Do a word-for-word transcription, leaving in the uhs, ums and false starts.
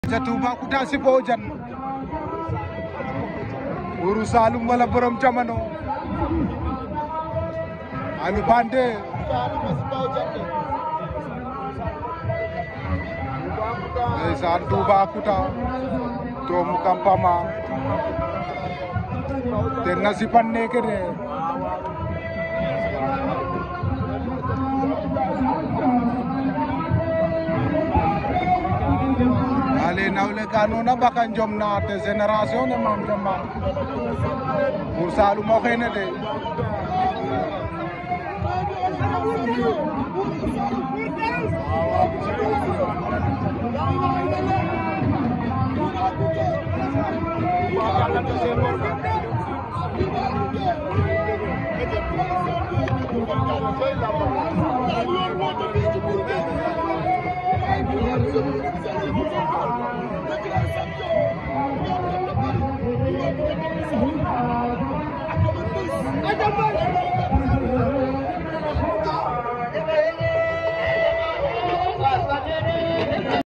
Toubacouta si Bodian Buuru Saalum wala borom jamono Aliou Bandé ndeysaan Toubacouta doomu Kampama te nasipan neke de ale nawle ka nona baka njom na te génération ne mam jamba pour Saalum mo xene de Thank you.